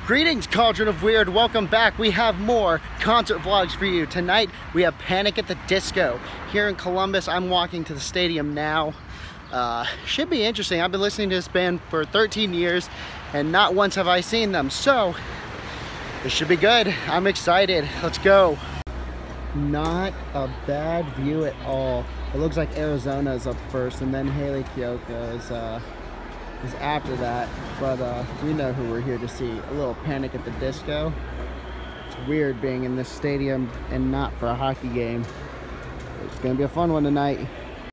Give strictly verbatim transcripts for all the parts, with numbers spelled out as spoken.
Greetings, Cauldron of Weird. Welcome back. We have more concert vlogs for you. Tonight, we have Panic at the Disco here in Columbus. I'm walking to the stadium now. Uh, should be interesting. I've been listening to this band for thirteen years, and not once have I seen them. So, this should be good. I'm excited. Let's go. Not a bad view at all. It looks like Arizona is up first, and then Hayley Kiyoko is uh, is after that, but uh, we know who we're here to see. A little Panic at the Disco. It's weird being in this stadium and not for a hockey game. It's gonna be a fun one tonight.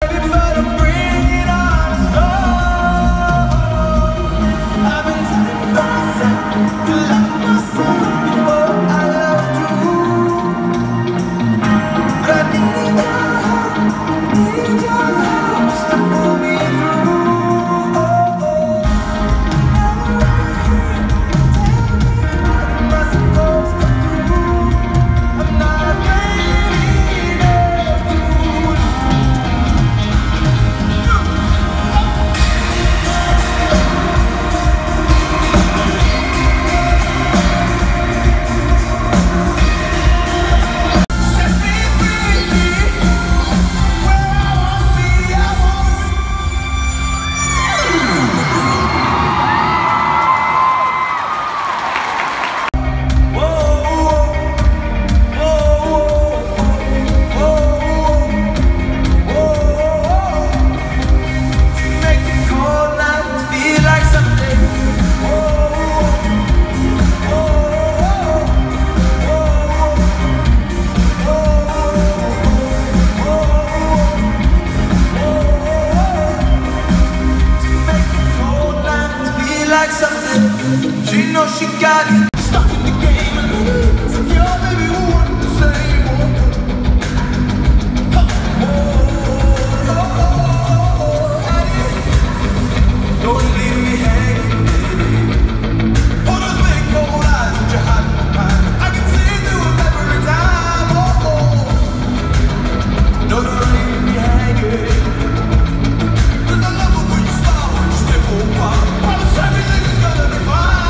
She knows she got it. Stuck in the game and insecure, baby, who wouldn't say don't leave me hanging. Oh, those big cold eyes that you hide in my mind. I can see through them every time. Oh, oh. No, don't leave me hanging. 'Cause I love it when you start, when you stay for a while. Promise everything is gonna be fine.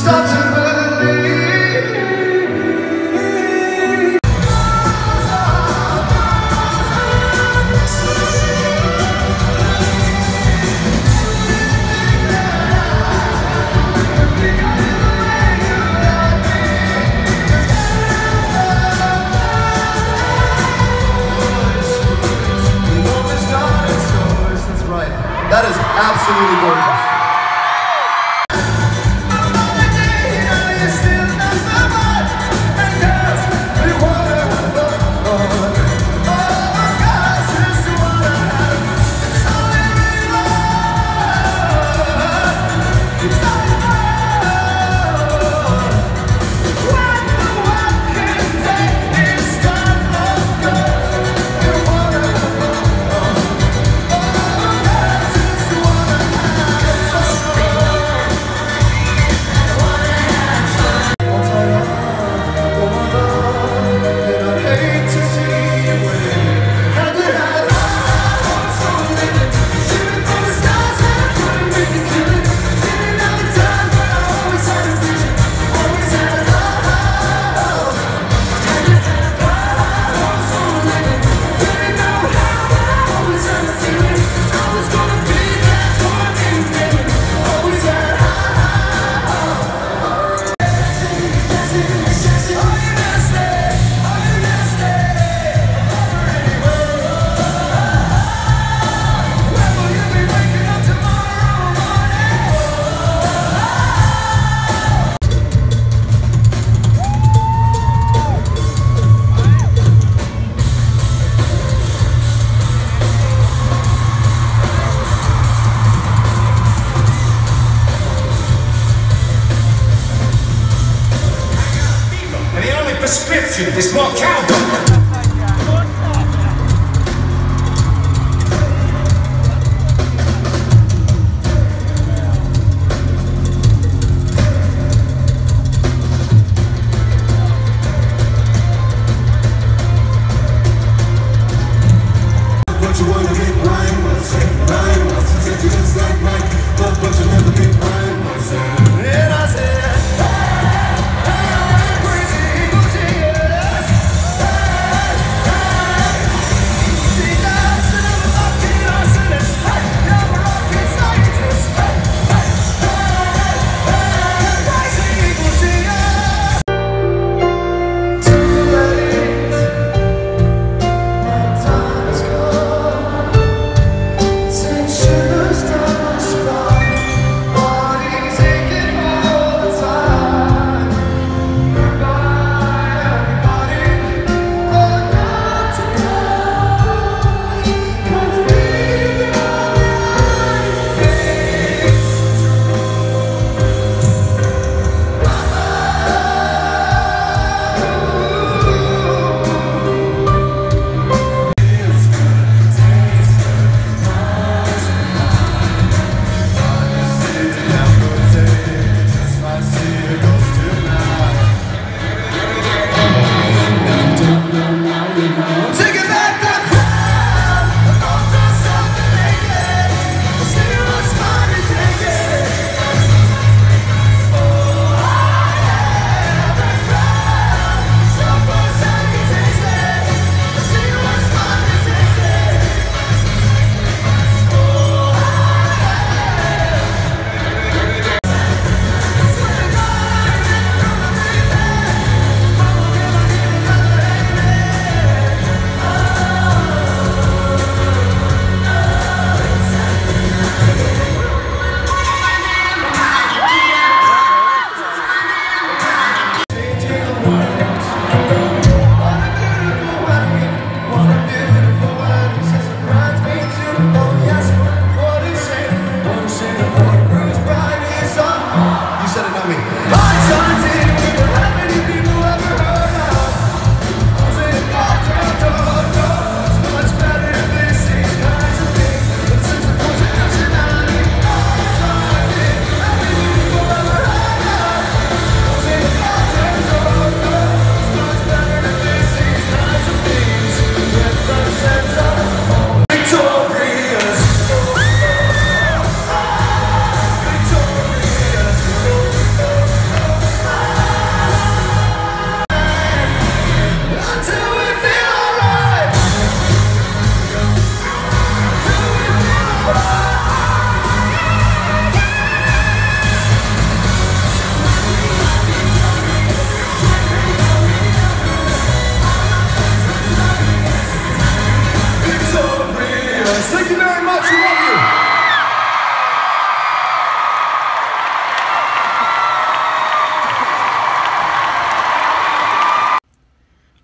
start to believe. That is absolutely gorgeous. Prescription is more cowbell. Yeah.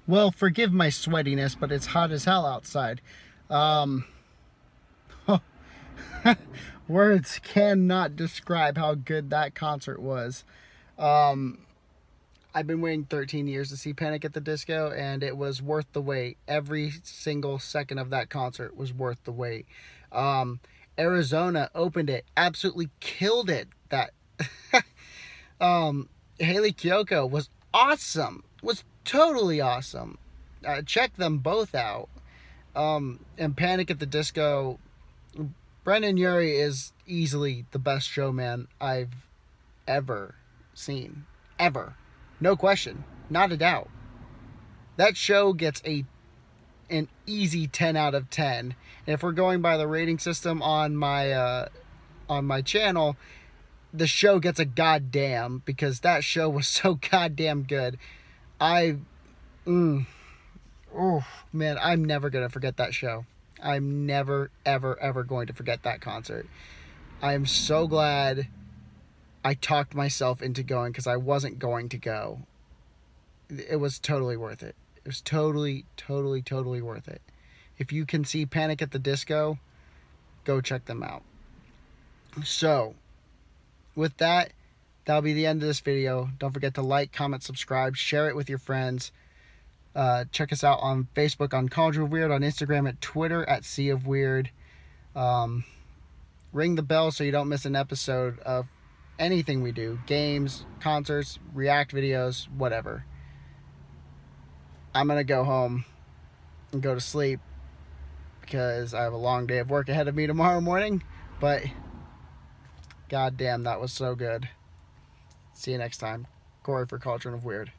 Well, forgive my sweatiness, but it's hot as hell outside. Um, words cannot describe how good that concert was. Um, I've been waiting thirteen years to see Panic at the Disco, and it was worth the wait. Every single second of that concert was worth the wait. Um, Arizona opened it, absolutely killed it. That um, Hayley Kiyoko was awesome, was totally awesome. Uh, check them both out. Um, and Panic at the Disco, Brendan Urie is easily the best showman I've ever seen. Ever. No question. Not a doubt. That show gets a an easy ten out of ten. And if we're going by the rating system on my uh, on my channel, the show gets a goddamn, because that show was so goddamn good. I, mm, oh man, I'm never gonna forget that show. I'm never, ever, ever going to forget that concert. I am so glad I talked myself into going, because I wasn't going to go. It was totally worth it. It was totally, totally, totally worth it. If you can see Panic at the Disco, go check them out. So, with that, that'll be the end of this video. Don't forget to like, comment, subscribe, share it with your friends. Uh, check us out on Facebook on Cauldron of Weird, on Instagram at Twitter at Sea of Weird. Um, ring the bell so you don't miss an episode of anything we do. Games, concerts, react videos, whatever. I'm going to go home and go to sleep because I have a long day of work ahead of me tomorrow morning. But, goddamn, that was so good. See you next time. Corey for Cauldron of Weird.